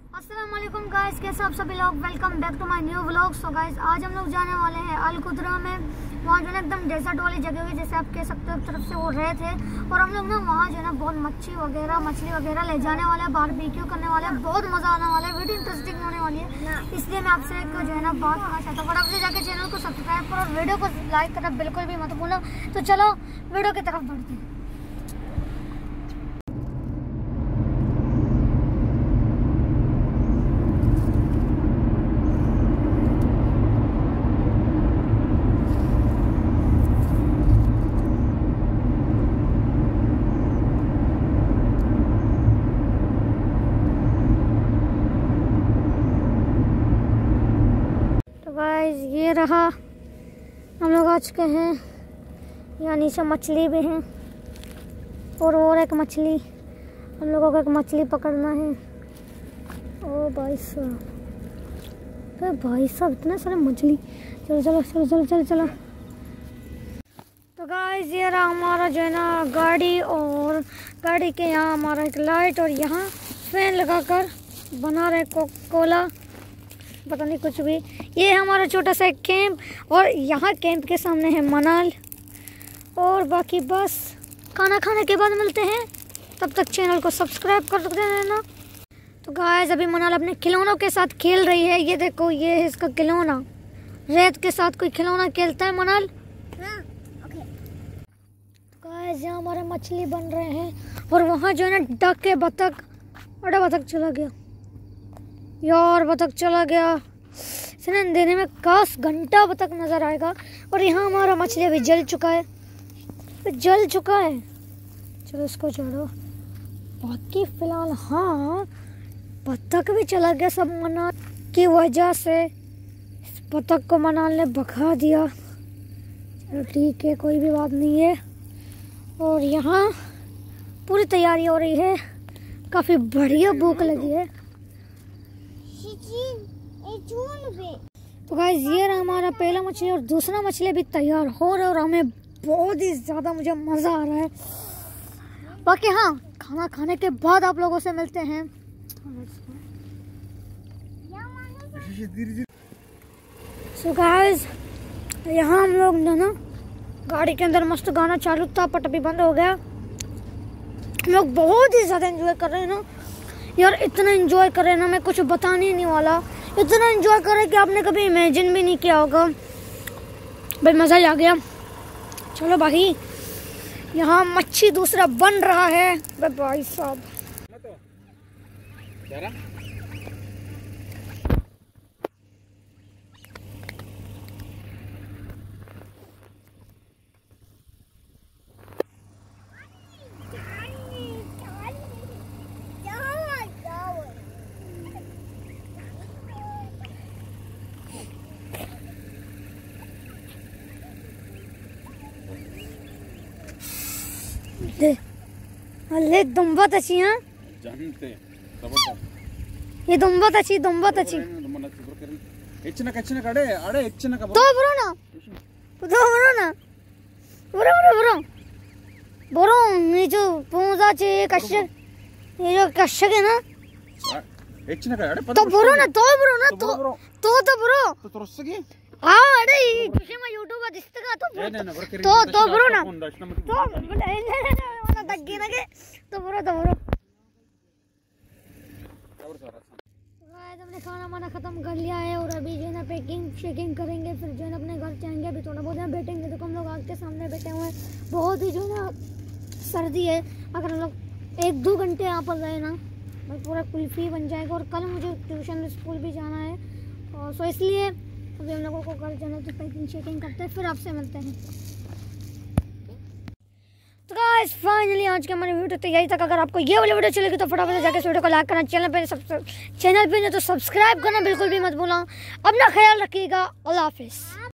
अस्सलाम वालेकुम गाइस, कैसे आप सभी लोग। Welcome back to my new vlog. So guys, आज हम लोग जाने वाले हैं अल कुदरा में। वहाँ जो है एकदम डेजर्ट वाली जगह हुई, जैसे आप कह सकते हो एक तरफ से वो रहे थे। और हम लोग ना वहाँ जो है ना बहुत मछली वगैरह ले जाने वाले हैं, बारबेक्यू करने वाले हैं, बहुत मजा आने वाला है, वीडियो इंटरेस्टिंग होने वाली है। इसलिए मैं आपसे एक जो है ना बात करना चाहता हूँ, फटाफट से जाकर चैनल को सब्सक्राइब करो और वीडियो को लाइक करना बिल्कुल भी मत भूलना। तो चलो वीडियो की तरफ बढ़ते हैं। ये रहा, हम लोग आ चुके हैं। यहाँ नीचे मछली भी है और एक मछली, हम लोगों को एक मछली पकड़ना है। ओ भाई साहब, अरे भाई साहब इतने सारे मछली। चलो चलो चलो चलो चलो चलो। तो गाइस, ये रहा हमारा जो है ना गाड़ी, और गाड़ी के यहाँ हमारा एक लाइट, और यहाँ फैन लगाकर बना रहे कोला, पता नहीं कुछ भी। ये है हमारा छोटा सा कैंप, और यहाँ कैंप के सामने है मनाल। और बाकी बस खाना खाने के बाद मिलते हैं, तब तक चैनल को सब्सक्राइब कर देना। तो गाइस, अभी मनाल अपने खिलौनों के साथ खेल रही है। ये देखो, ये है इसका खिलौना। रेत के साथ कोई खिलौना खेलता है मनाल। तो गाइस, यहाँ हमारे मछली बन रहे हैं, और वहाँ जो है ना डक के बतख, बड़ा बतख चला गया यार, बतख चला गया। इसे अंधेरे में काश घंटा बतख नजर आएगा। और यहाँ हमारा मछली अभी जल चुका है। चलो इसको छोड़ो। बाकी फिलहाल हाँ, बतख भी चला गया। सब मनाल की वजह से इस बतख को मनाल ने भगा दिया। चलो ठीक है, कोई भी बात नहीं है। और यहाँ पूरी तैयारी हो रही है, काफ़ी बढ़िया भूख लगी है। तो गाइस, ये रहा हमारा पहला मछली, और दूसरा मछली भी तैयार हो रहा है, और हमें बहुत ही ज़्यादा मुझे मज़ा आ रहा है। बाकी हाँ, खाना खाने के बाद आप लोगों से मिलते हैं। सो गाइस, यहाँ हम लोग ना गाड़ी के अंदर मस्त गाना चालू था, बट अभी बंद हो गया। हम लोग बहुत ही ज़्यादा एंजॉय कर रहे हैं ना यार, इतना एंजॉय कर रहे हैं ना, मैं कुछ बताने ही नहीं वाला। इतना एंजॉय कर रहे हैं कि आपने कभी इमेजिन भी नहीं किया होगा। भाई मज़ा ही आ गया। चलो भाई, यहाँ मच्छी दूसरा बन रहा है। भाई साहब अल्ले दुम्बा तची हाँ, ये दुम्बा तची तो बरो ये जो पूंजा चे कश्यप, ये जो कश्यप है ना, तो बरो ना तो बरो अरे किसी में यूट्यूब दिसता तो बरो ना तो तग्गी ना के तो बरो हमने खाना वाना खत्म कर लिया है, और अभी जो है ना पैकिंग शेकिंग करेंगे, फिर जो है ना अपने घर जाएंगे। अभी थोड़ा बहुत यहाँ बैठेंगे, तो हम लोग आग के सामने बैठे हुए हैं। बहुत ही जो है ना सर्दी है। अगर हम लोग 1-2 घंटे यहाँ पर रहे ना, पूरा कुल्फी बन जाएगा। और कल मुझे ट्यूशन स्कूल भी जाना है, और सो इसलिए अभी हम लोगों को घर जाना, तो पैकिंग शेकिंग करते हैं, फिर आपसे मिलते हैं। तो गाइस, फाइनली आज के हमारे वीडियो तो यही तक। अगर आपको ये वाली वीडियो चलेगी तो फटाफट से जाकर इस वीडियो को लाइक करना, चैनल पे नहीं तो सब्सक्राइब करना बिल्कुल भी मत भूलना। अपना ख्याल रखिएगा। अल्लाह हाफिज़।